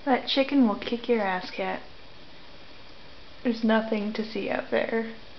That chicken will kick your ass, cat. There's nothing to see out there.